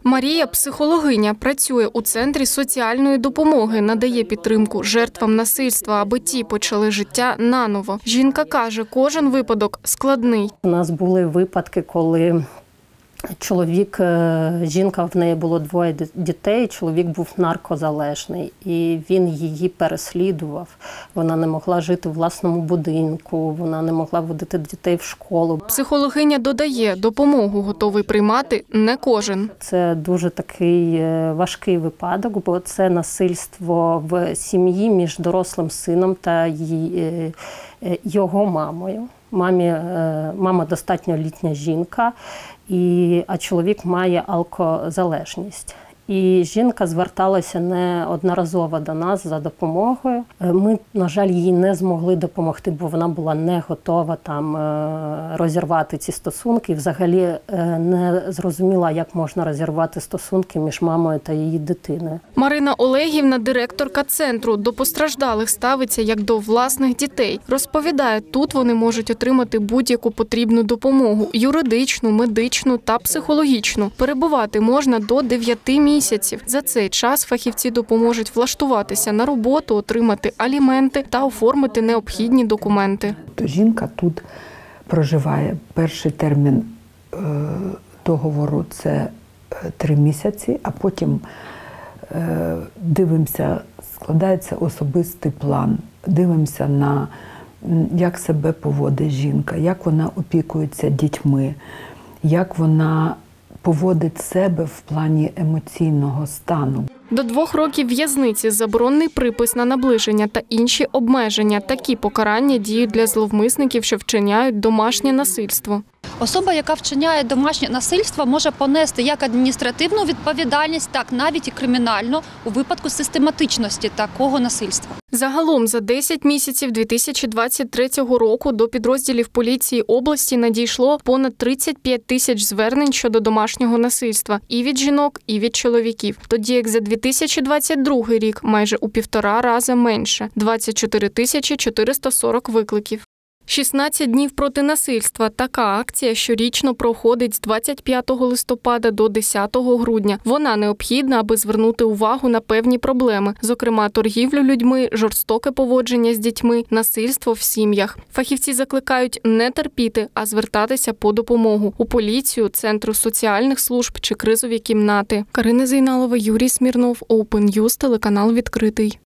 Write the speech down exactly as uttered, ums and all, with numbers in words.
Марія – психологиня, працює у центрі соціальної допомоги, надає підтримку жертвам насильства, аби ті почали життя наново. Жінка каже, кожен випадок складний. У нас були випадки, коли чоловік, жінка, в неї було двоє дітей, чоловік був наркозалежний і він її переслідував. Вона не могла жити в власному будинку, вона не могла водити дітей в школу. Психологиня додає, допомогу готовий приймати не кожен. Це дуже такий важкий випадок, бо це насильство в сім'ї між дорослим сином та його мамою. Мамі, мама достатньо літня жінка, і, а чоловік має алкозалежність. І жінка зверталася неодноразово до нас за допомогою. Ми, на жаль, їй не змогли допомогти, бо вона була не готова там розірвати ці стосунки. І взагалі не зрозуміла, як можна розірвати стосунки між мамою та її дитиною. Марина Олегівна, директорка центру, до постраждалих ставиться як до власних дітей. Розповідає, тут вони можуть отримати будь-яку потрібну допомогу – юридичну, медичну та психологічну. Перебувати можна до дев'яти місяців. місяців. За цей час фахівці допоможуть влаштуватися на роботу, отримати аліменти та оформити необхідні документи. Жінка тут проживає. Перший термін договору – це три місяці, а потім дивимося, складається особистий план. Дивимося на, як себе поводить жінка, як вона опікується дітьми, як вона поводить себе в плані емоційного стану. До двох років в'язниці, заборонний припис на наближення та інші обмеження. Такі покарання діють для зловмисників, що вчиняють домашнє насильство. Особа, яка вчиняє домашнє насильство, може понести як адміністративну відповідальність, так навіть і кримінальну у випадку систематичності такого насильства. Загалом за десять місяців дві тисячі двадцять третього року до підрозділів поліції області надійшло понад тридцять п'ять тисяч звернень щодо домашнього насильства і від жінок, і від чоловіків. Тоді як за дві тисячі двадцять другий рік майже у півтора рази менше – двадцять чотири тисячі чотириста сорок викликів. шістнадцять днів проти насильства – така акція щорічно проходить з двадцять п'ятого листопада до десятого грудня. Вона необхідна, аби звернути увагу на певні проблеми, зокрема торгівлю людьми, жорстоке поводження з дітьми, насильство в сім'ях. Фахівці закликають не терпіти, а звертатися по допомогу у поліцію, центру соціальних служб чи кризові кімнати. Карина Зейналова, Юрій Смірнов, Open News, телеканал «Відкритий».